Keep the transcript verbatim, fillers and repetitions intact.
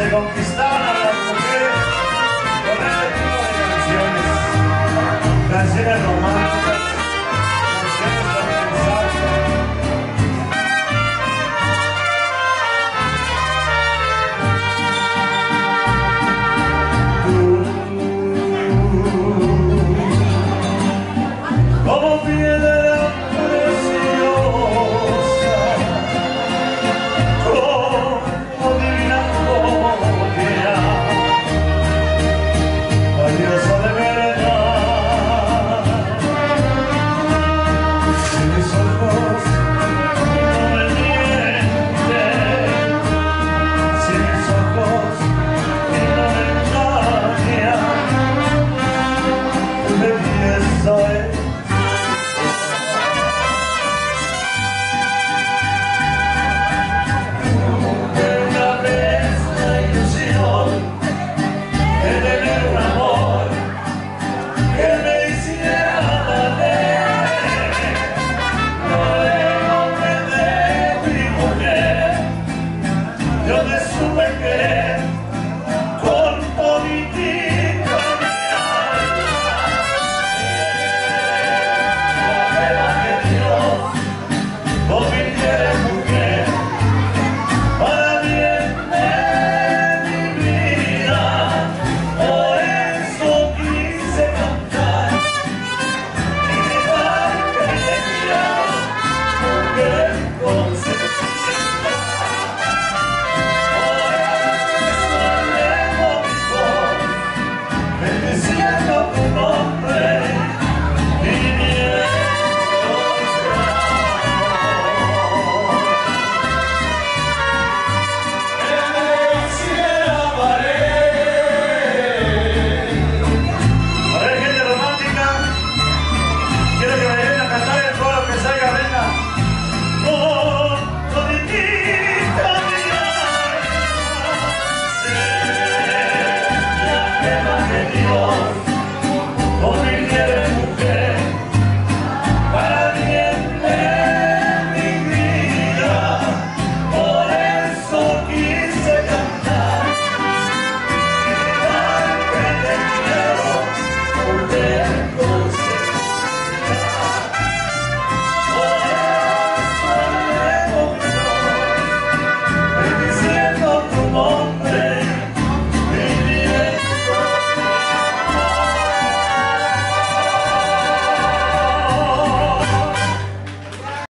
se conquistaban a las mujeres con este tipo de canciones, canciones románticas, canciones para pensar. Tú, como piedra preciosa, como divina joya, valiosa de verdad. Si mis ojos no me mienten, si mis ojos no me engañan, belleza es. Yo te supe querer con toditita mi alma, la vela que Dios convirtiera en